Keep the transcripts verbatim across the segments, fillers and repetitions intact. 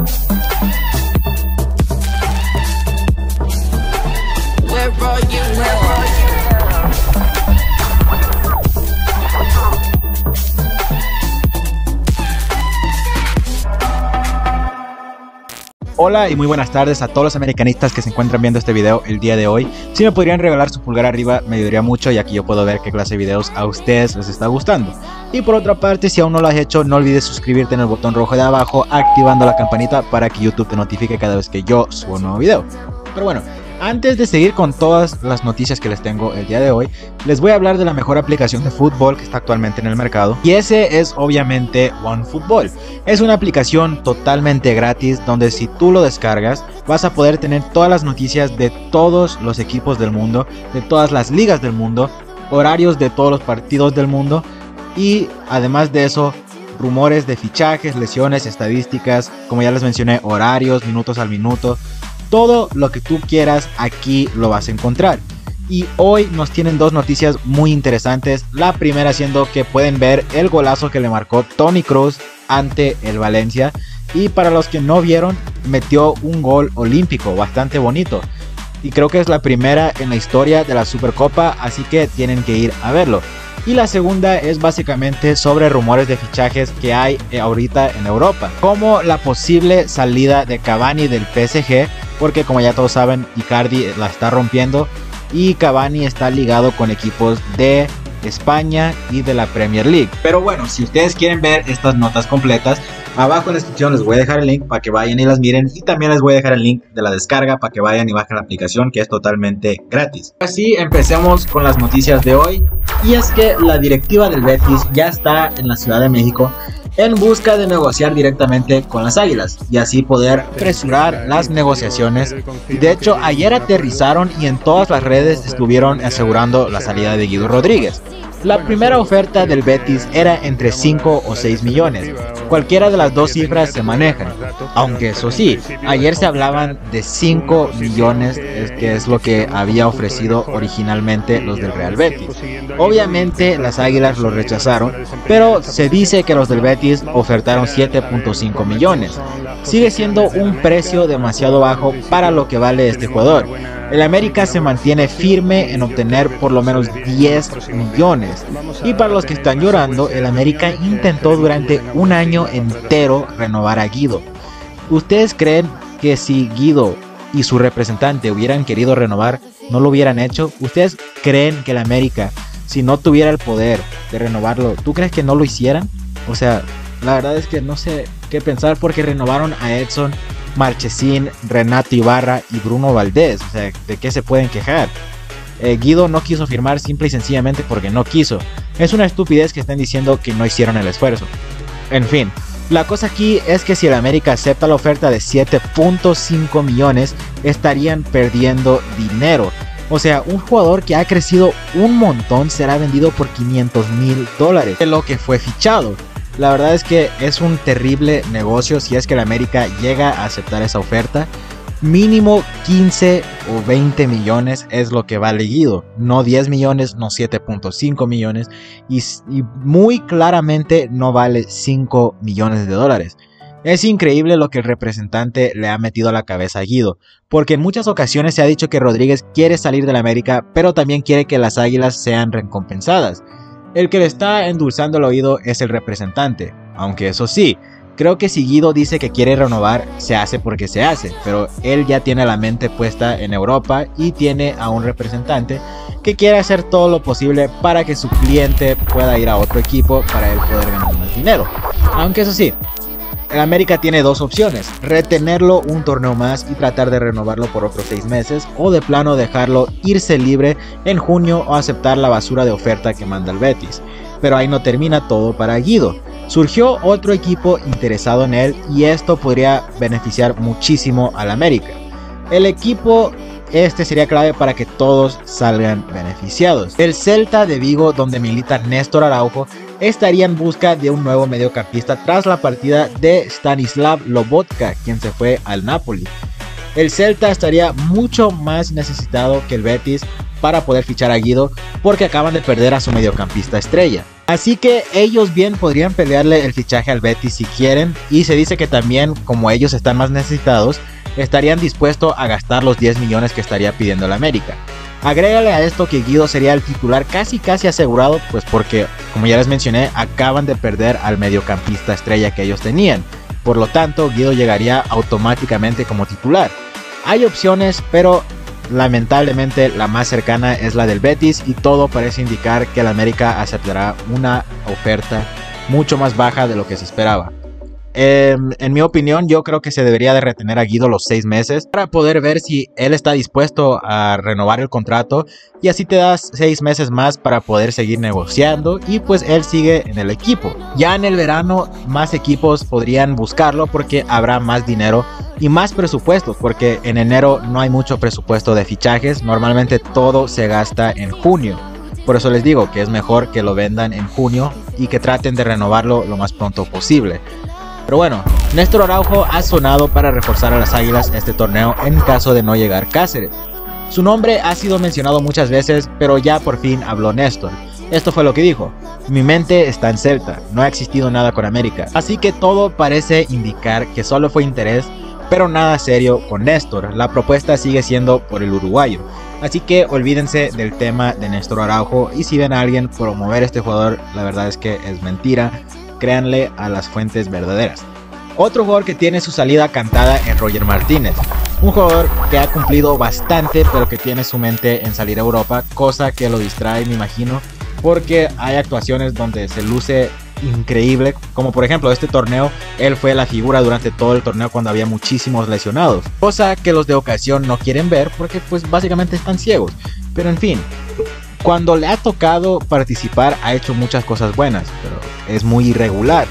Hola y muy buenas tardes a todos los americanistas que se encuentran viendo este video el día de hoy. Si me podrían regalar su pulgar arriba me ayudaría mucho, ya que yo puedo ver qué clase de videos a ustedes les está gustando. Y por otra parte, si aún no lo has hecho, no olvides suscribirte en el botón rojo de abajo, activando la campanita para que YouTube te notifique cada vez que yo subo un nuevo video. Pero bueno, antes de seguir con todas las noticias que les tengo el día de hoy, les voy a hablar de la mejor aplicación de fútbol que está actualmente en el mercado. Y ese es obviamente OneFootball. Es una aplicación totalmente gratis donde si tú lo descargas vas a poder tener todas las noticias de todos los equipos del mundo, de todas las ligas del mundo, horarios de todos los partidos del mundo y además de eso, rumores de fichajes, lesiones, estadísticas, como ya les mencioné, horarios, minutos al minuto. Todo lo que tú quieras aquí lo vas a encontrar. Y hoy nos tienen dos noticias muy interesantes. La primera siendo que pueden ver el golazo que le marcó Toni Kroos ante el Valencia. Y para los que no vieron, metió un gol olímpico bastante bonito. Y creo que es la primera en la historia de la Supercopa, así que tienen que ir a verlo. Y la segunda es básicamente sobre rumores de fichajes que hay ahorita en Europa, como la posible salida de Cavani del P S G, porque como ya todos saben, Icardi la está rompiendo y Cavani está ligado con equipos de España y de la Premier League. Pero bueno, si ustedes quieren ver estas notas completas, abajo en la descripción les voy a dejar el link para que vayan y las miren, y también les voy a dejar el link de la descarga para que vayan y bajen la aplicación, que es totalmente gratis. Así empecemos con las noticias de hoy, y es que la directiva del Betis ya está en la Ciudad de México en busca de negociar directamente con las Águilas y así poder apresurar las negociaciones. De hecho, ayer aterrizaron y en todas las redes estuvieron asegurando la salida de Guido Rodríguez. La primera oferta del Betis era entre cinco o seis millones. Cualquiera de las dos cifras se manejan. Aunque eso sí, ayer se hablaban de cinco millones, que es lo que había ofrecido originalmente los del Real Betis. Obviamente las Águilas lo rechazaron, pero se dice que los del Betis ofertaron siete punto cinco millones. Sigue siendo un precio demasiado bajo para lo que vale este jugador. El América se mantiene firme en obtener por lo menos diez millones. Y para los que están llorando, el América intentó durante un año entero renovar a Guido. ¿Ustedes creen que si Guido y su representante hubieran querido renovar, no lo hubieran hecho? ¿Ustedes creen que el América, si no tuviera el poder de renovarlo, ¿tú crees que no lo hicieran? O sea, la verdad es que no sé qué pensar, porque renovaron a Edson, Marchesín, Renato Ibarra y Bruno Valdés. O sea, ¿de qué se pueden quejar? Eh, Guido no quiso firmar simple y sencillamente porque no quiso. Es una estupidez que estén diciendo que no hicieron el esfuerzo. En fin, la cosa aquí es que si el América acepta la oferta de siete punto cinco millones, estarían perdiendo dinero. O sea, un jugador que ha crecido un montón será vendido por quinientos mil dólares de lo que fue fichado. La verdad es que es un terrible negocio si es que el América llega a aceptar esa oferta. Mínimo quince o veinte millones es lo que vale Guido, no diez millones, no siete punto cinco millones, y, y muy claramente no vale cinco millones de dólares. Es increíble lo que el representante le ha metido a la cabeza a Guido, porque en muchas ocasiones se ha dicho que Rodríguez quiere salir del América, pero también quiere que las Águilas sean recompensadas. El que le está endulzando el oído es el representante, aunque eso sí, creo que si Guido dice que quiere renovar, se hace porque se hace, pero él ya tiene la mente puesta en Europa y tiene a un representante que quiere hacer todo lo posible para que su cliente pueda ir a otro equipo para él poder ganar más dinero. Aunque eso sí, el América tiene dos opciones: retenerlo un torneo más y tratar de renovarlo por otros seis meses, o de plano dejarlo irse libre en junio o aceptar la basura de oferta que manda el Betis. Pero ahí no termina todo para Guido. Surgió otro equipo interesado en él y esto podría beneficiar muchísimo al América. El equipo este sería clave para que todos salgan beneficiados. El Celta de Vigo, donde milita Néstor Araujo, estaría en busca de un nuevo mediocampista tras la partida de Stanislav Lobotka, quien se fue al Napoli. El Celta estaría mucho más necesitado que el Betis para poder fichar a Guido, porque acaban de perder a su mediocampista estrella. Así que ellos bien podrían pelearle el fichaje al Betis si quieren, y se dice que también, como ellos están más necesitados, estarían dispuestos a gastar los diez millones que estaría pidiendo el América. Agrégale a esto que Guido sería el titular casi casi asegurado, pues porque, como ya les mencioné, acaban de perder al mediocampista estrella que ellos tenían. Por lo tanto, Guido llegaría automáticamente como titular. Hay opciones, pero lamentablemente la más cercana es la del Betis, y todo parece indicar que el América aceptará una oferta mucho más baja de lo que se esperaba. Eh, en mi opinión, yo creo que se debería de retener a Guido los seis meses para poder ver si él está dispuesto a renovar el contrato, y así te das seis meses más para poder seguir negociando, y pues él sigue en el equipo. Ya en el verano más equipos podrían buscarlo porque habrá más dinero y más presupuesto, porque en enero no hay mucho presupuesto de fichajes, normalmente todo se gasta en junio. Por eso les digo que es mejor que lo vendan en junio y que traten de renovarlo lo más pronto posible. Pero bueno, Néstor Araujo ha sonado para reforzar a las Águilas este torneo en caso de no llegar Cáceres. Su nombre ha sido mencionado muchas veces, pero ya por fin habló Néstor. Esto fue lo que dijo: mi mente está en Celta, no ha existido nada con América. Así que todo parece indicar que solo fue interés, pero nada serio con Néstor. La propuesta sigue siendo por el uruguayo. Así que olvídense del tema de Néstor Araujo, y si ven a alguien promover a este jugador, la verdad es que es mentira. Créanle a las fuentes verdaderas. Otro jugador que tiene su salida cantada es Roger Martínez, un jugador que ha cumplido bastante, pero que tiene su mente en salir a Europa, cosa que lo distrae, me imagino, porque hay actuaciones donde se luce increíble, como por ejemplo este torneo. Él fue la figura durante todo el torneo cuando había muchísimos lesionados, cosa que los de ocasión no quieren ver porque pues básicamente están ciegos. Pero en fin, cuando le ha tocado participar ha hecho muchas cosas buenas, pero es muy irregular.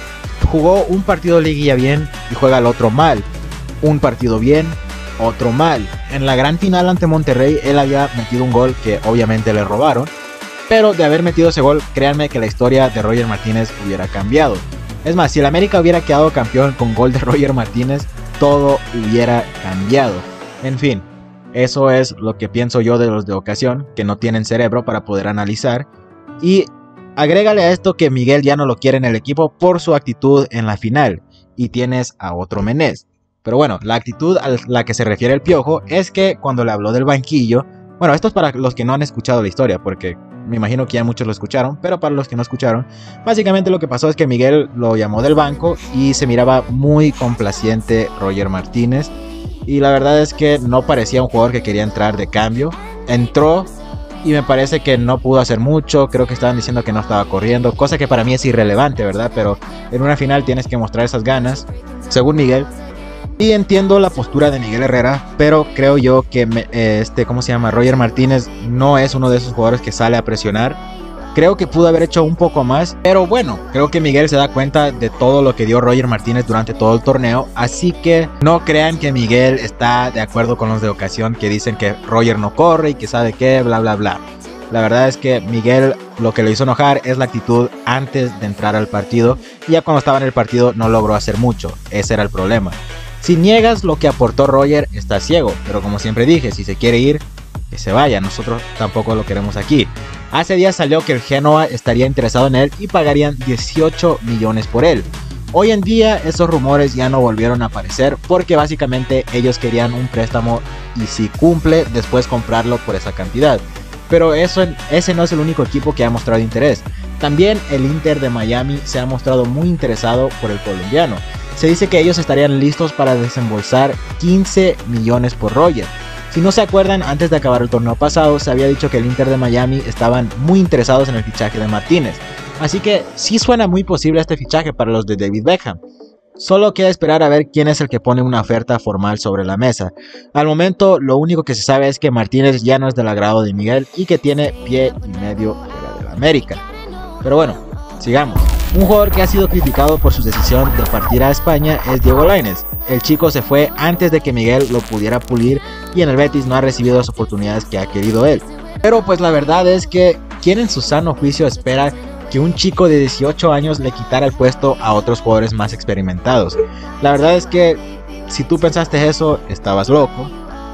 Jugó un partido de liguilla bien y juega el otro mal. Un partido bien, otro mal. En la gran final ante Monterrey él había metido un gol que obviamente le robaron, pero de haber metido ese gol, créanme que la historia de Roger Martínez hubiera cambiado. Es más, si el América hubiera quedado campeón con gol de Roger Martínez, todo hubiera cambiado. En fin, eso es lo que pienso yo de los de ocasión, que no tienen cerebro para poder analizar. Y agrégale a esto que Miguel ya no lo quiere en el equipo por su actitud en la final, y tienes a otro Menés. Pero bueno, la actitud a la que se refiere el Piojo es que cuando le habló del banquillo, bueno, esto es para los que no han escuchado la historia, porque me imagino que ya muchos lo escucharon, pero para los que no escucharon, básicamente lo que pasó es que Miguel lo llamó del banco y se miraba muy complaciente Roger Martínez, y la verdad es que no parecía un jugador que quería entrar de cambio. Entró y me parece que no pudo hacer mucho. Creo que estaban diciendo que no estaba corriendo, cosa que para mí es irrelevante, ¿verdad? Pero en una final tienes que mostrar esas ganas, según Miguel. Y entiendo la postura de Miguel Herrera, pero creo yo que me, este, ¿cómo se llama? Roger Martínez no es uno de esos jugadores que sale a presionar. Creo que pudo haber hecho un poco más, pero bueno, creo que Miguel se da cuenta de todo lo que dio Roger Martínez durante todo el torneo, así que no crean que Miguel está de acuerdo con los de ocasión que dicen que Roger no corre y que sabe qué, bla bla bla. La verdad es que Miguel lo que le hizo enojar es la actitud antes de entrar al partido, y ya cuando estaba en el partido no logró hacer mucho, ese era el problema. Si niegas lo que aportó Roger, estás ciego, pero como siempre dije, si se quiere ir, que se vaya, nosotros tampoco lo queremos aquí. Hace días salió que el Genoa estaría interesado en él y pagarían dieciocho millones por él. Hoy en día esos rumores ya no volvieron a aparecer porque básicamente ellos querían un préstamo y si cumple después comprarlo por esa cantidad. Pero eso, ese no es el único equipo que ha mostrado interés. También el Inter de Miami se ha mostrado muy interesado por el colombiano. Se dice que ellos estarían listos para desembolsar quince millones por Roger. Si no se acuerdan, antes de acabar el torneo pasado, se había dicho que el Inter de Miami estaban muy interesados en el fichaje de Martínez. Así que sí suena muy posible este fichaje para los de David Beckham. Solo queda esperar a ver quién es el que pone una oferta formal sobre la mesa. Al momento, lo único que se sabe es que Martínez ya no es del agrado de Miguel y que tiene pie y medio fuera de la América. Pero bueno, sigamos. Un jugador que ha sido criticado por su decisión de partir a España es Diego Lainez. El chico se fue antes de que Miguel lo pudiera pulir y en el Betis no ha recibido las oportunidades que ha querido él. Pero pues la verdad es que ¿quién en su sano juicio espera que un chico de dieciocho años le quitara el puesto a otros jugadores más experimentados? La verdad es que si tú pensaste eso, estabas loco.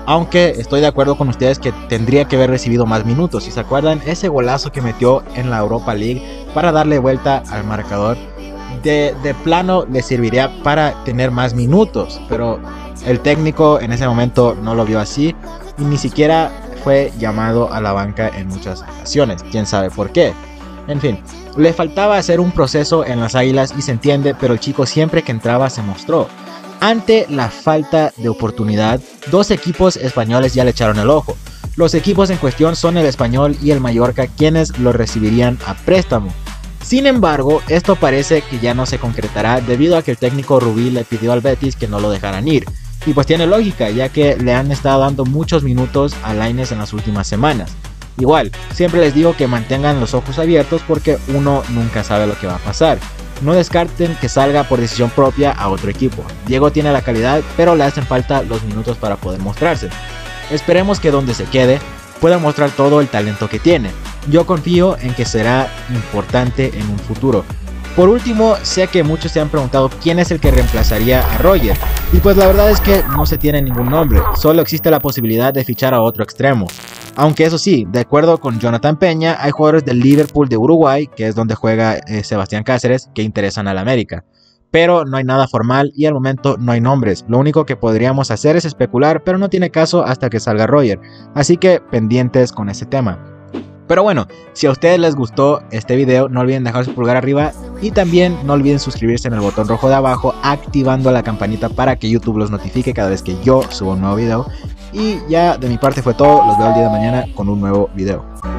Aunque estoy de acuerdo con ustedes que tendría que haber recibido más minutos. Si se acuerdan, ese golazo que metió en la Europa League para darle vuelta al marcador, de, de plano le serviría para tener más minutos. Pero el técnico en ese momento no lo vio así y ni siquiera fue llamado a la banca en muchas ocasiones. Quién sabe por qué. En fin, le faltaba hacer un proceso en las Águilas y se entiende, pero el chico siempre que entraba se mostró. Ante la falta de oportunidad, dos equipos españoles ya le echaron el ojo. Los equipos en cuestión son el Español y el Mallorca, quienes lo recibirían a préstamo. Sin embargo, esto parece que ya no se concretará debido a que el técnico Rubí le pidió al Betis que no lo dejaran ir. Y pues tiene lógica, ya que le han estado dando muchos minutos a Lainez en las últimas semanas. Igual, siempre les digo que mantengan los ojos abiertos porque uno nunca sabe lo que va a pasar. No descarten que salga por decisión propia a otro equipo. Diego tiene la calidad, pero le hacen falta los minutos para poder mostrarse. Esperemos que donde se quede pueda mostrar todo el talento que tiene. Yo confío en que será importante en un futuro. Por último, sé que muchos se han preguntado quién es el que reemplazaría a Roger. Y pues la verdad es que no se tiene ningún nombre, solo existe la posibilidad de fichar a otro extremo. Aunque eso sí, de acuerdo con Jonathan Peña, hay jugadores del Liverpool de Uruguay, que es donde juega eh, Sebastián Cáceres, que interesan al América. Pero no hay nada formal y al momento no hay nombres. Lo único que podríamos hacer es especular, pero no tiene caso hasta que salga Roger. Así que pendientes con ese tema. Pero bueno, si a ustedes les gustó este video, no olviden dejar su pulgar arriba y también no olviden suscribirse en el botón rojo de abajo, activando la campanita para que YouTube los notifique cada vez que yo subo un nuevo video. Y ya de mi parte fue todo, los veo el día de mañana con un nuevo video.